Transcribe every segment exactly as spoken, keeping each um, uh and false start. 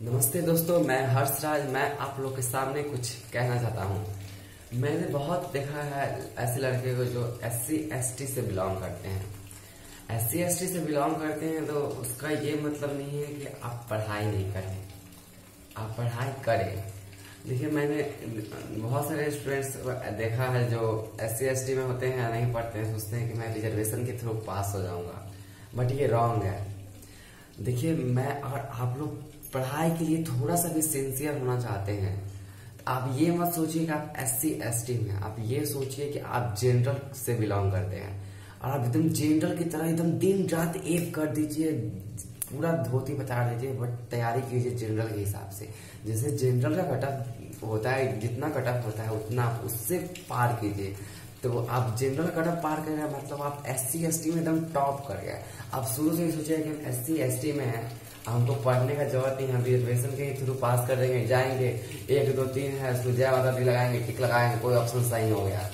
नमस्ते दोस्तों, मैं हर्षराज। मैं आप लोग के सामने कुछ कहना चाहता हूँ। मैंने बहुत देखा है ऐसे लड़के को जो एस सी एस टी से बिलोंग करते हैं। एस सी एस टी से बिलोंग करते हैं तो उसका ये मतलब नहीं है कि आप पढ़ाई नहीं करें, आप पढ़ाई करें। देखिए, मैंने बहुत सारे स्टूडेंट्स देखा है जो एस सी एस टी में होते हैं, नहीं पढ़ते हैं, सोचते हैं कि मैं रिजर्वेशन के थ्रू पास हो जाऊंगा, बट ये रॉन्ग है। देखिए, मैं और आप लोग पढ़ाई के लिए थोड़ा सा भी सिंसियर होना चाहते हैं, आप ये मत सोचिए कि आप एस सी एस टी में, आप ये सोचिए कि आप जनरल से बिलोंग करते हैं और आप एकदम जनरल की तरह एकदम दिन रात एक कर दीजिए, पूरा धोती बचा दीजिए, बट तैयारी कीजिए जनरल के हिसाब से। जैसे जनरल का कटअप होता है, जितना कटअप होता है उतना उससे पार कीजिए। तो आप जनरल कटअप पार कर रहे हैं मतलब आप एस सी एस टी में एकदम टॉप कर गए। आप शुरू से ही सोचिए कि हम एस सी एस टी में हैं, हमको पढ़ने का जरूरत नहीं, हम रिजर्वेशन के थ्रू पास कर देंगे, जाएंगे, एक दो तीन है उसमें जय माता दी लगाएंगे, टिक लगाएंगे, कोई ऑप्शन सही हो गया,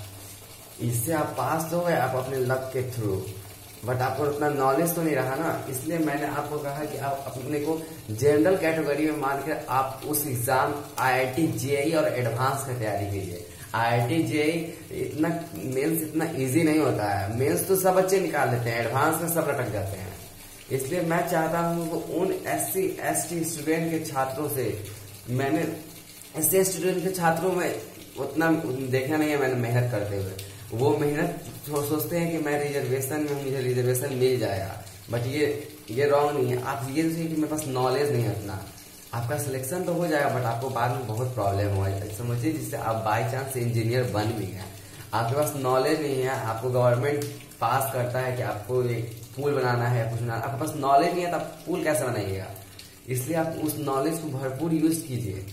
इससे आप पास तो हो गए आप अपने लक के थ्रू, बट आपको उतना नॉलेज तो नहीं रहा ना। इसलिए मैंने आपको कहा कि आप अपने को जनरल कैटेगरी में मानकर आप उस एग्जाम आई आई टी जे ई और एडवांस की तैयारी कीजिए। आई आई टी जे ई इतना मेंस इतना इजी नहीं होता है, मेंस तो सब बच्चे निकाल लेते हैं, एडवांस में सब लटक जाते हैं। इसलिए मैं चाहता हूँ कि उन S C S T student के छात्रों से, मैंने एस सी स्टूडेंट के छात्रों में उतना देखा नहीं है मैंने मेहनत करते हुए। वो मेहनत सोचते हैं कि मैं रिजर्वेशन में, मुझे रिजर्वेशन मिल जाएगा, बट ये ये रॉन्ग नहीं है। आप ये सोचिए कि मेरे पास नॉलेज नहीं है उतना, आपका सिलेक्शन तो हो जाएगा बट आपको बाद में बहुत प्रॉब्लम हो जाएगी, समझिए, जिससे आप बाई चांस इंजीनियर बन भी गए। आपके पास नॉलेज नहीं है, आपको गवर्नमेंट पास करता है कि आपको एक पुल बनाना है, कुछ बनाना, आपके पास नॉलेज नहीं है तो आप पुल कैसे बनाइएगा। इसलिए आप उस नॉलेज को भरपूर यूज कीजिए।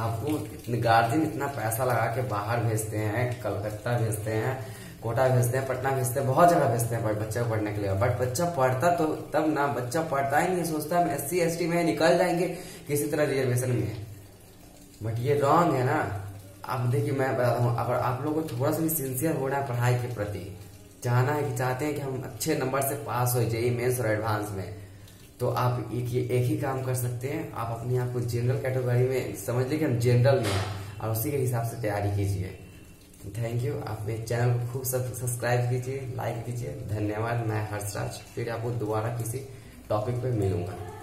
आपको गार्जियन इतना पैसा लगा के बाहर भेजते हैं, कलकत्ता भेजते हैं, कोटा भेजते हैं, पटना भेजते हैं, बहुत जगह भेजते हैं बच्चे को पढ़ने के लिए, बट बच्चा पढ़ता तो तब ना, बच्चा पढ़ता ही नहीं, सोचता है एस सी एस टी में निकल जाएंगे किसी तरह रिजर्वेशन में, बट ये रॉन्ग है ना। आप देखिए, मैं बताता हूँ, अगर आप लोगों को थोड़ा सा भी सिंसियर होना है पढ़ाई के प्रति, चाहना है कि चाहते हैं कि हम अच्छे नंबर से पास हो जेई मेंस और एडवांस में, तो आप एक ही एक ही काम कर सकते हैं। आप अपने आप को जनरल कैटेगरी में समझ लीजिए कि हम जनरल में हैं और उसी के हिसाब से तैयारी कीजिए। Thank you. आप मेरे चैनल को खूब सब्सक्राइब कीजिए, लाइक कीजिए। धन्यवाद। मैं हर्षराज, फिर आपको दोबारा किसी टॉपिक पे मिलूंगा।